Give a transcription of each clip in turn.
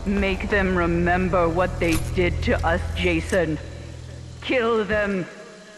Make them remember what they did to us, Jason. Kill them.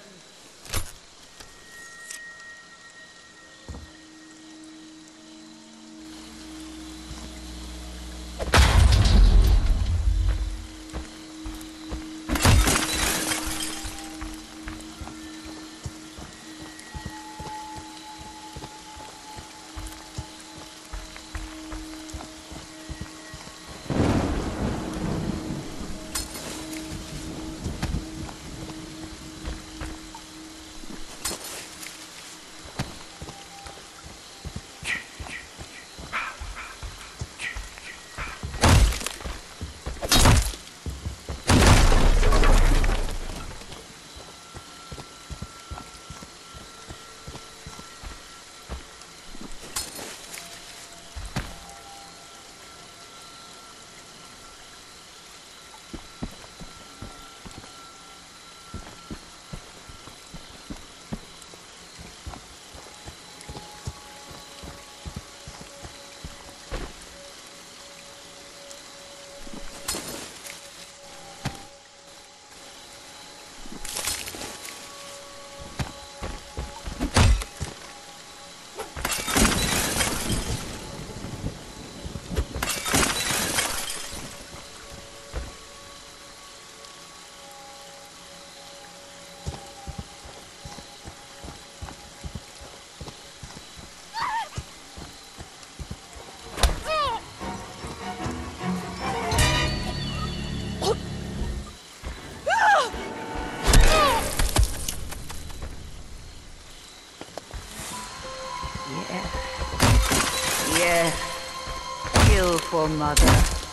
Yes. Kill for Mother.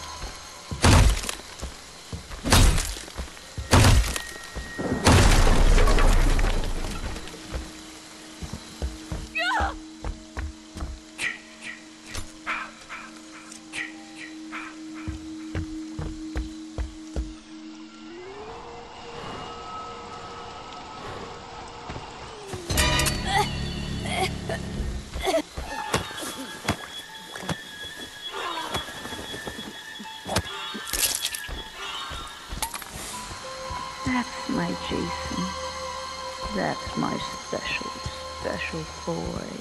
That's my Jason. That's my special, special boy.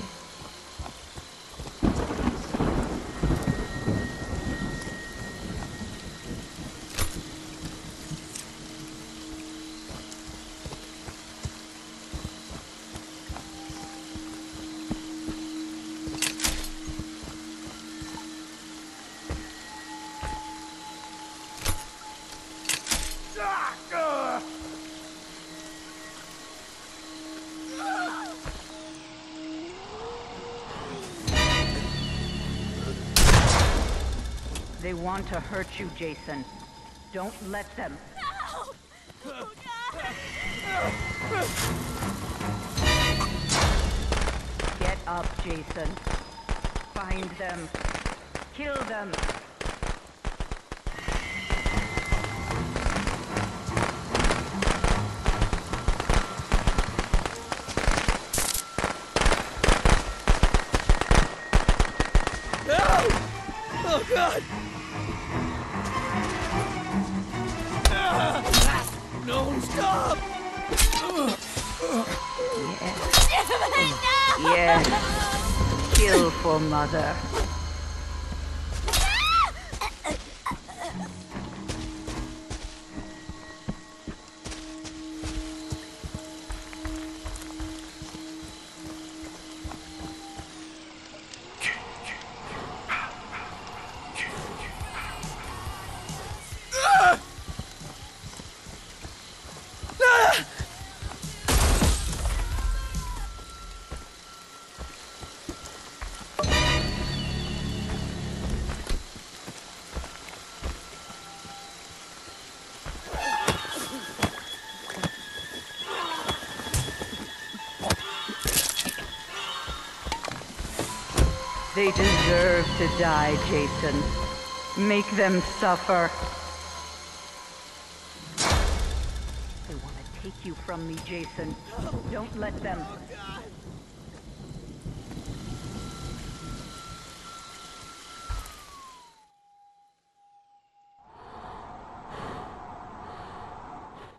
They want to hurt you, Jason. Don't let them. No! Oh, God! Get up, Jason. Find them. Kill them. No! Oh, God! No, stop! Yes. Kill for Mother. They deserve to die, Jason. Make them suffer. They want to take you from me, Jason. Don't let them. Oh, God!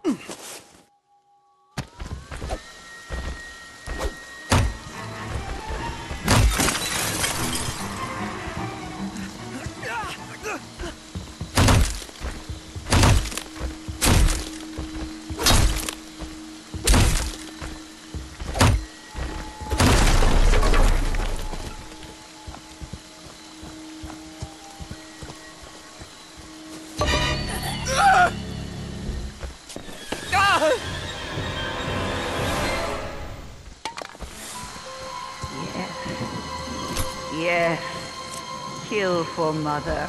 Yes. Kill for Mother.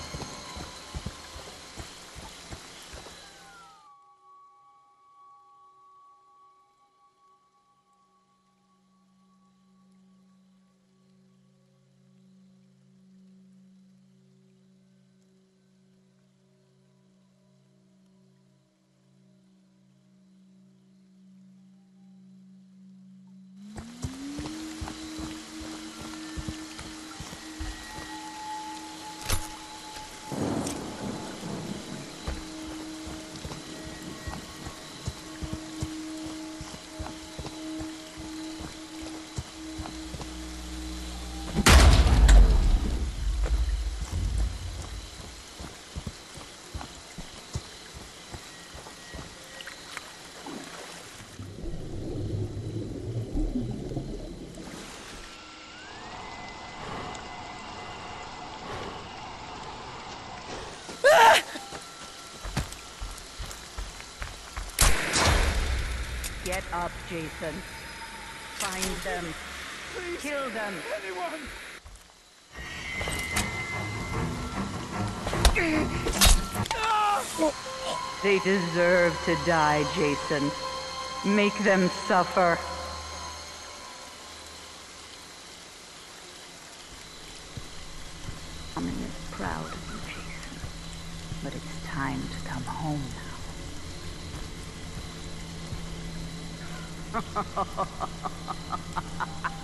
Get up, Jason. Find them. Please. Kill them. Anyone. They deserve to die, Jason. Make them suffer. Tommy is proud of you, Jason. But it's time to come home now.